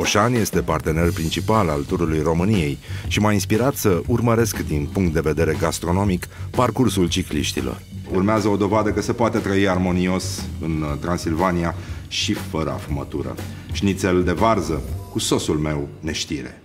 Oșan este partener principal al turului României și m-a inspirat să urmăresc din punct de vedere gastronomic parcursul cicliștilor. Urmează o dovadă că se poate trăi armonios în Transilvania și fără afumătură. Șnițel de varză cu sosul meu neștire.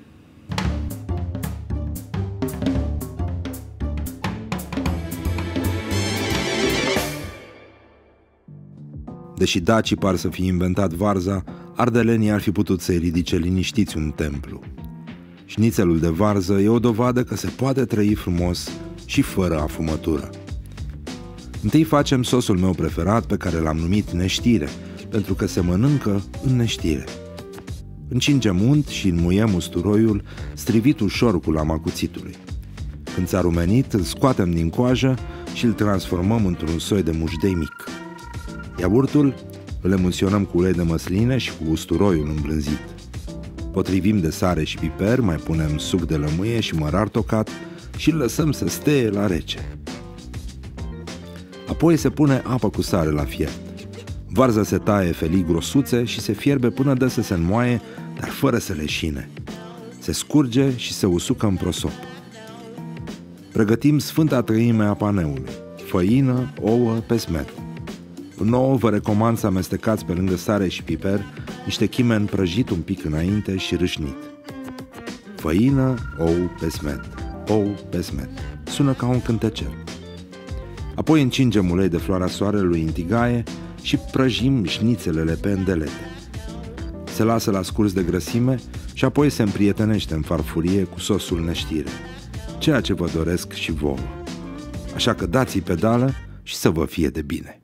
Deși dacii par să fi inventat varza, ardelenii ar fi putut să-i ridice liniștiți un templu. Șnițelul de varză e o dovadă că se poate trăi frumos și fără afumătură. Întâi facem sosul meu preferat, pe care l-am numit neștire, pentru că se mănâncă în neștire. Încingem unt și înmuiem usturoiul, strivit ușor cu lama cuțitului. Când s-a rumenit, îl scoatem din coajă și îl transformăm într-un soi de mușdei mic. Iaurtul îl emulsionăm cu ulei de măsline și cu usturoiul îmblânzit. Potrivim de sare și piper, mai punem suc de lămâie și mărar tocat și îl lăsăm să steie la rece. Apoi se pune apă cu sare la fiert. Varza se taie felii grosuțe și se fierbe până dă să se înmoaie, dar fără să leșine. Se scurge și se usucă în prosop. Pregătim Sfânta Treime a paneului: făină, ouă, pesmet. În ouă vă recomand să amestecați pe lângă sare și piper niște chimen prăjit un pic înainte și râșnit. Făină, ou, pesmet. Ou, pesmet. Sună ca un cântecel. Apoi încingem ulei de floarea soarelui în tigaie și prăjim șnițelele pe îndelete. Se lasă la scurs de grăsime și apoi se împrietenește în farfurie cu sosul neștire, ceea ce vă doresc și vouă. Așa că dați-i pedală și să vă fie de bine!